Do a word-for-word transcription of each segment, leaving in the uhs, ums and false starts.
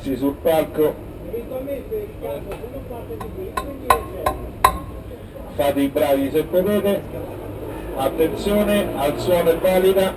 Sul palco fate i bravi se potete, attenzione al suono e valida.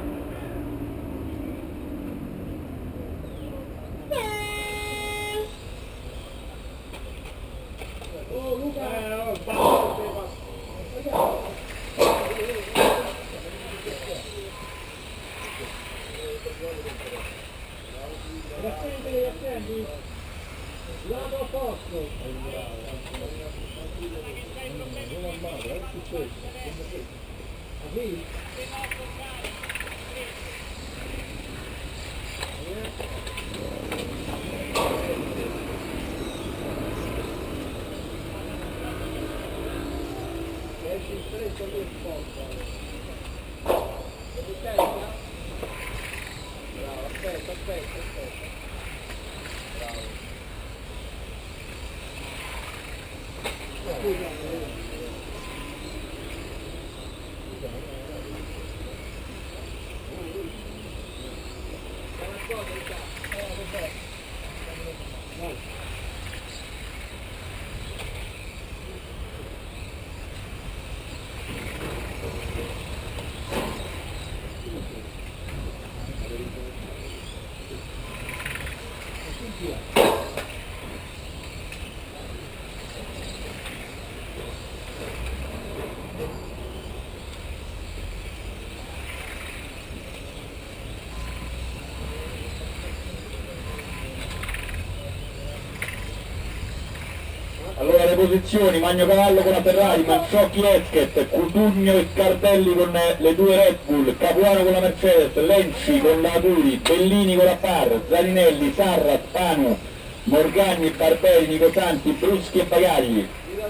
Allora le posizioni: Magnocavallo con la Ferrari, Manciocchi Esket, Cutugno e Cardelli con le due Red Bull, Capuano con la Mercedes, Lenzi con la Turi, Bellini con la Par, Zaninelli, Sarra, Spanu, Morgagni, Barberi, Nicosanti, Bruschi e Bagagli.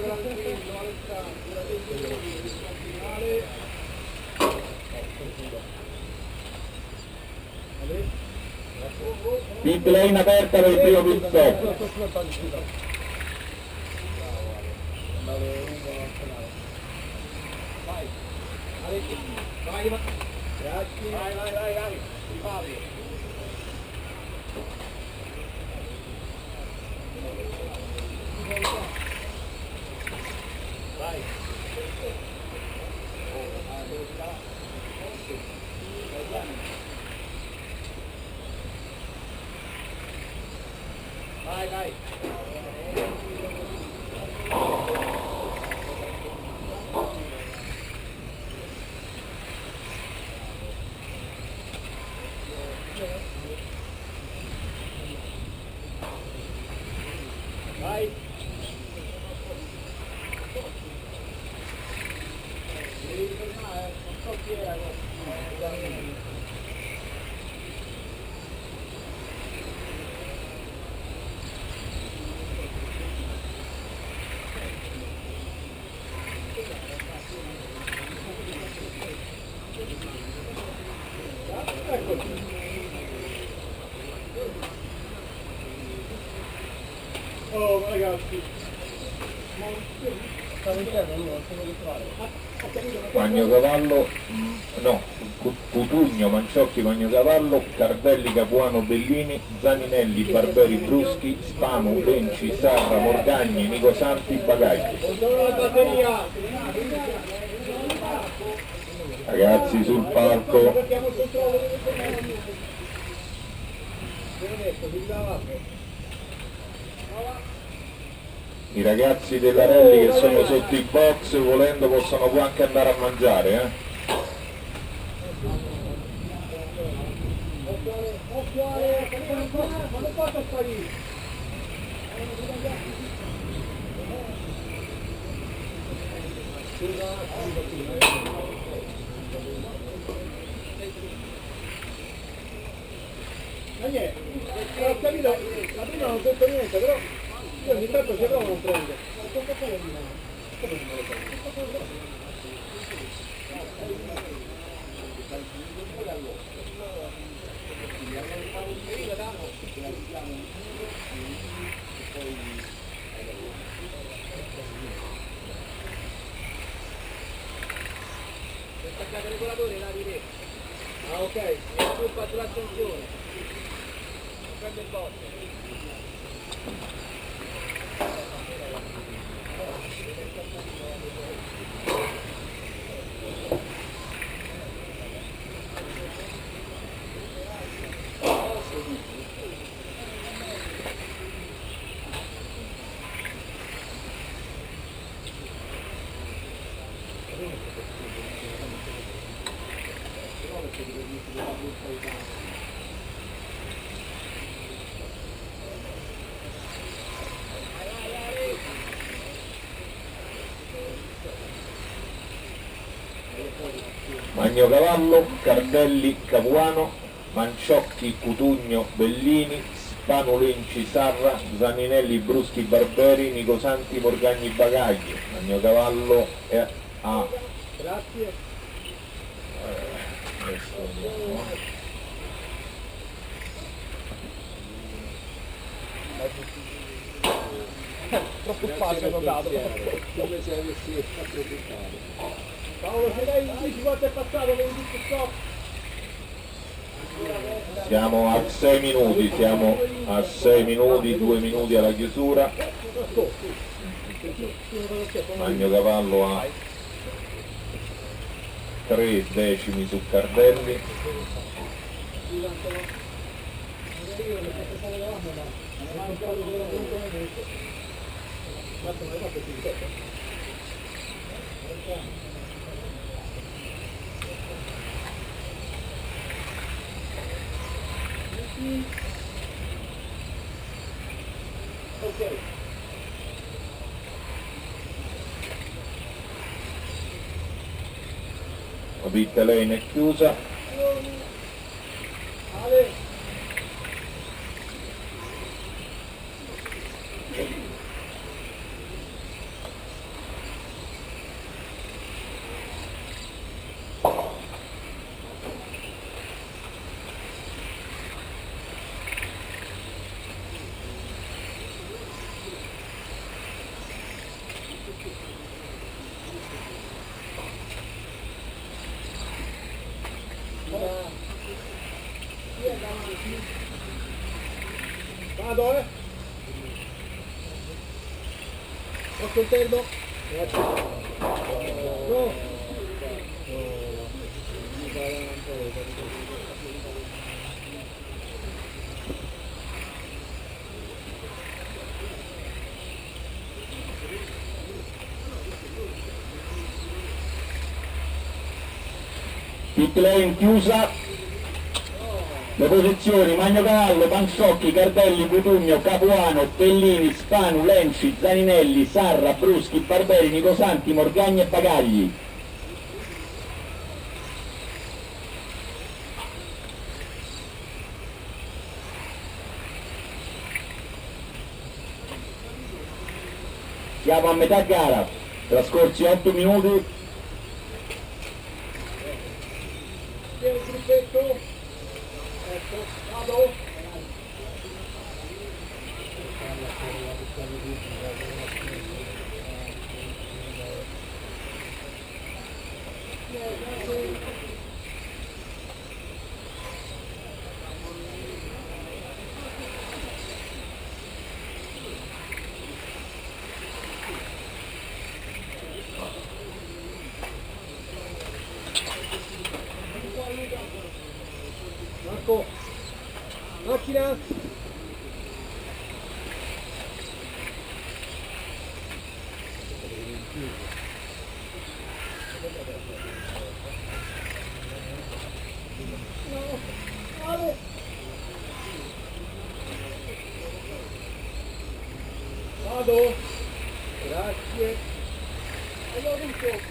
Pit lane aperta per il primo pit stop. Vai, vai, grazie. Vai, vai, vai, vai. Fabio. Vai. Vai, vai. Vai. Devi fermare, non so chi era. Oh ragazzi, Magnocavallo, no, Cutugno, Manciocchi, Magnocavallo, Cardelli, Capuano, Bellini, Zaninelli, Barberi, Bruschi, Spanu, Lenci, Sarra, Morgagni, Nicosanti, Bagagli. Ragazzi sul palco. I ragazzi della rally che sono sotto i box, volendo possono poi anche andare a mangiare, eh? Ho capito, la prima non ho detto niente, però io ogni tanto se no non prendo. Per staccare il regolatore la diretta. Ah ok, non fatto l'attenzione. Prende il botte. Magnocavallo, Cardelli, Capuano, Manciocchi, Cutugno, Bellini, Spanu, Lenci, Sarra, Zaninelli, Bruschi, Barberi, Nicosanti, Morgagni, Bagagli. Magnocavallo è a... Grazie. Eh, adesso andiamo. Troppo spazio ho dato. Come se avessi approfittato. Paolo, se lei dici quanto è passato con il disco stop? Siamo a sei minuti, siamo a sei minuti, due minuti alla chiusura. Magnocavallo a tre decimi su Cardelli. Ok. La pit lane è chiusa. Ale. Vado, eh? Posso interno? Grazie. No. Pit lane chiusa. Le posizioni: Magnocavallo, Manciocchi, Cardelli, Cutugno, Capuano, Bellini, Spanu, Lenci, Zaninelli, Sarra, Bruschi, Barberi, Nicosanti, Morgagni e Bagagli. Siamo a metà gara, trascorsi otto minuti. Tieni il gruppetto. Ecco, vado. Marco, macchina. No, vado. Vado. Grazie. Allora un po'.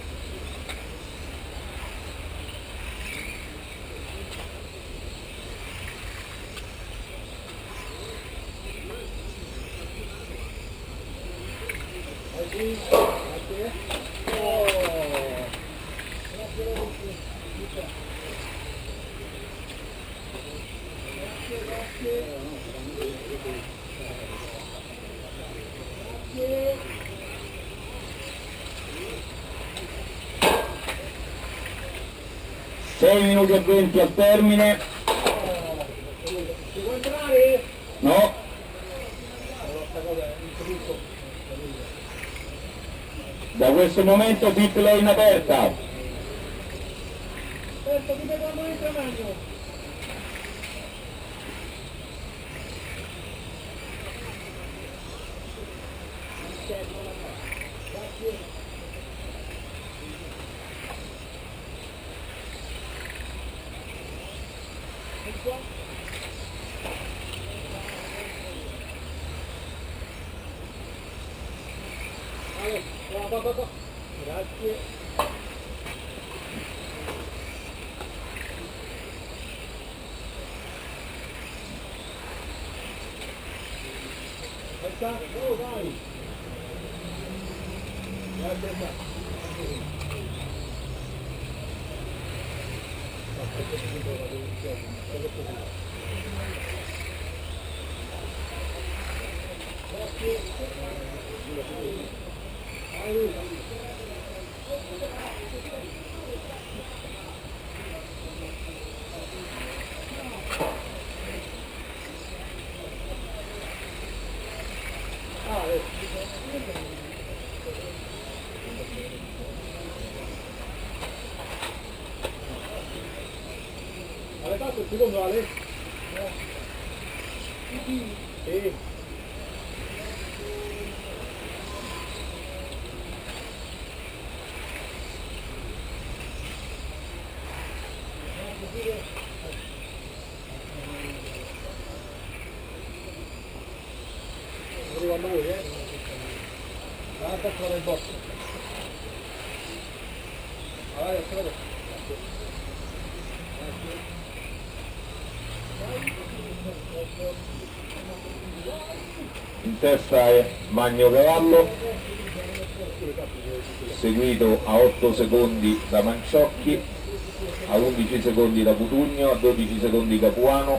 Grazie. Oh. Grazie, grazie. Grazie. sei minuti e venti al termine. Ti vuoi entrare? No. Da questo momento pit lane aperta. Aspetta, dime quando entra meglio. Grazie. Allora, va, va, va, va. Grazie. Aspetta, oh vai! Aspetta! Hai fatto il secondo, Ale? Sì. Arrivando voi, eh? Guarda ancora il box. Allora, ancora. In testa è Magno Cavallo, seguito a otto secondi da Manciocchi, a undici secondi da Cutugno, a dodici secondi Capuano,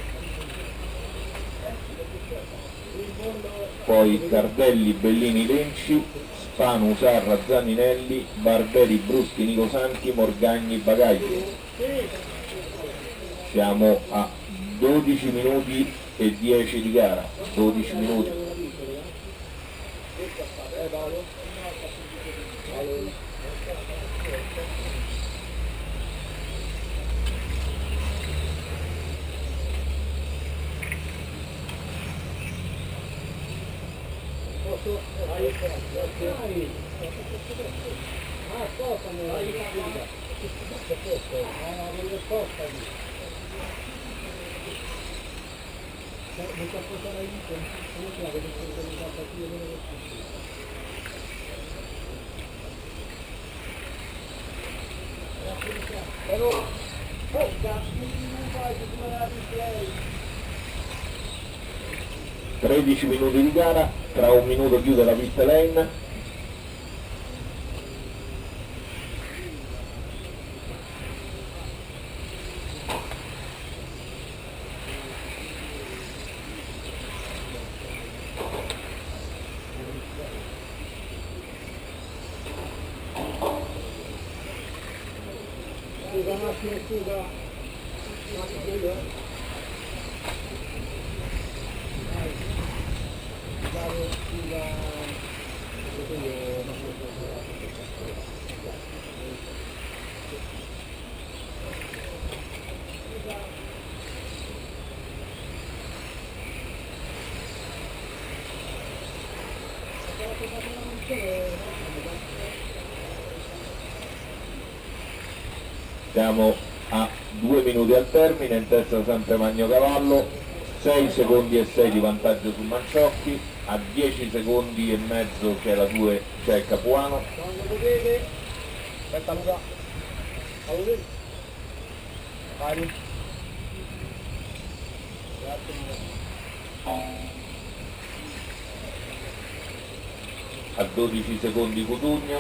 poi Cardelli, Bellini, Lenci, Spanu, Sarra, Zaninelli, Barberi, Bruschi, Nico Santi, Morgagni, Bagagli. Siamo a dodici minuti e dieci di gara, dodici minuti. Ah, spostami, vai, spostami. Non sta portando aiuto, non ce l'avete organizzata qui e meno possibile. Però, porca, non fai che tu la display. tredici minuti di gara, tra un minuto chiude la pit lane. Scusa un attimo, scusa. Un attimo, eh. Siamo a due minuti al termine, in testa sempre Magno Cavallo, sei secondi e sei di vantaggio su Manciocchi, a dieci secondi e mezzo c'è la due, c'è il Capuano. Quando potete, aspetta Luca, allora, vai. A dodici secondi Cutugno,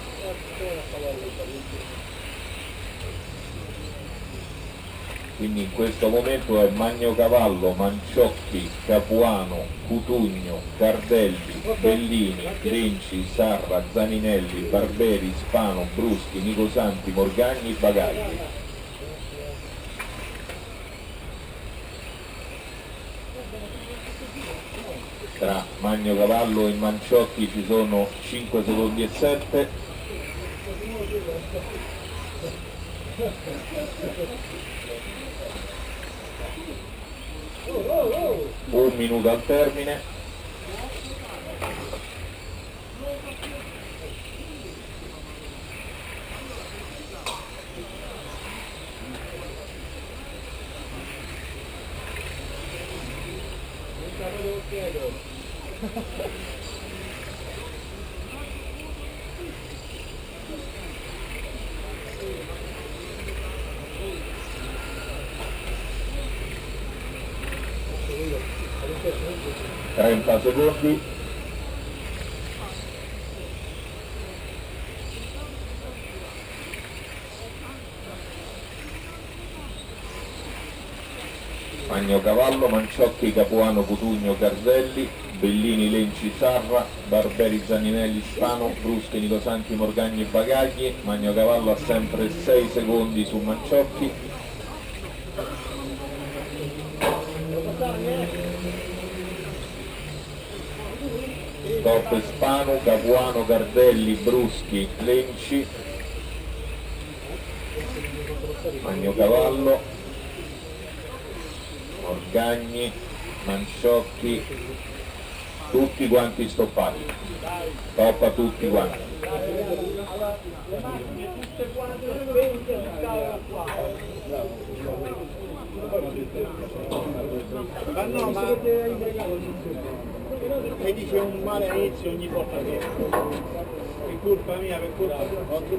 quindi in questo momento è Magno Cavallo, Manciocchi, Capuano, Cutugno, Cardelli, Bellini, Lenci, Sarra, Zaninelli, Barberi, Spano, Bruschi, Nico Santi, Morgagni, Bagagli. Tra Magno Cavallo e Manciocchi ci sono cinque secondi e sette. Un minuto al termine. trenta secondi. Magnocavallo, Manciocchi, Capuano, Cutugno, Gardelli, Bellini, Lenci, Sarra, Barberi, Zaninelli, Spano, Bruschi, Nicosanti, Morgagni e Bagagli. Magnocavallo ha sempre sei secondi su Manciocchi. Top Spano, Capuano, Gardelli, Bruschi, Lenci, Magnocavallo, Morgagni, Manciocchi, tutti quanti stoppati, stop a tutti quanti. Ma no, ma mi dice un male inizio ogni volta che è colpa mia, per colpa